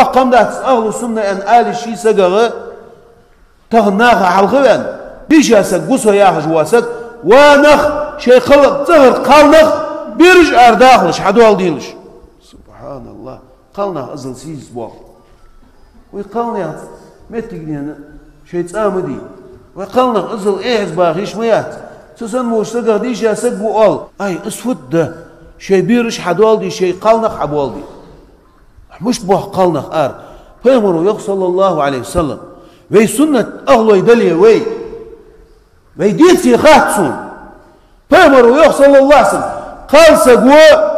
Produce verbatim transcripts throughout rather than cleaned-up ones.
وقام ده أهل السنة أن آل الشيء سجرة تغناها حلقة بيش قصة يا جواسك ونخ شيء خلق ظهر قالنخ بيرجع أرداخلش حدوال ديلش سبحان الله قالنا أزل سيز بوق ويقالنا متقنين شيء تآمدي وقالنا أزل إيعز باغيش ميات تسموش سجر ديش يا سجو أول أي أسفد ده شيء بيرش حدوال دي شيء قالنخ حبوال دي مش بوه قالنخ آر فيمروا يق صلى الله عليه وسلم وي سنة أهل يدلي وي وي ديتي خاتسون فيمروا يق صلى الله عليه وسلم قال سجوا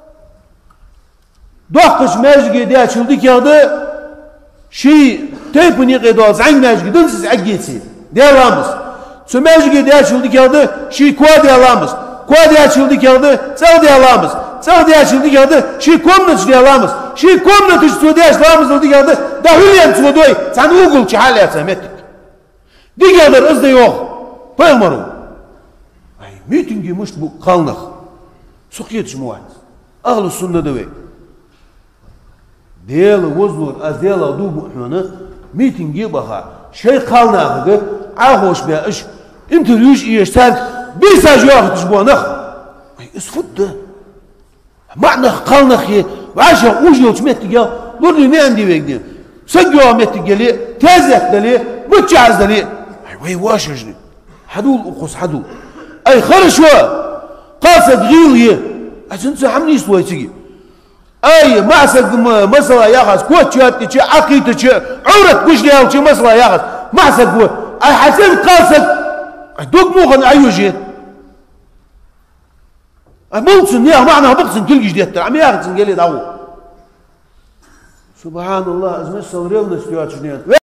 دوخش ماجي دي أشلدك ياده شيء تيبني قدوة زعين ماجي دنسز عجيتي دي لامس سو ماجي دي أشلدك ياده شيء كوا دي لامس كوا دي أشلدك ياده سو دي لامس سو دي أشلدك ياده شيء كومنتش دي لامس شيء كومنتش سو دي أش لامس دي ياده ده هليان سو دوي سان أوغل شحال يا سمتك دي يادر إزدي يوخ فيمروا أي ميتنجي مش بو قالنخ سقيتش مواد أهل السنة دوي ديال وزور أزيال أدوب إحنا ميتنجي بها شيء قالنا هذا عاهوش بياش أنت ليش إيش سالك بيساج ياخد تجبونخ اسفد معنى قالنا خي وعشان وجهه تمت جا دوري ما عندي وجدي سجوا مت جلي تازك دلي متجعز دلي وي واش رجلي حدول أقص حدول أي خرشوا قاصد غيليه عشان تحملي سوي تجي أي معسك مسلا ياخذ كوتشات تشي عقيدة تشي عورة بجلي أو تشي مسلا ياخذ معسك هو أي حسين قاصد دوك موغن أيوجي ممكن يا معناها بقسم كل جديد عم ياخذ قال لي دعوه سبحان الله أزمة صوري ونستوى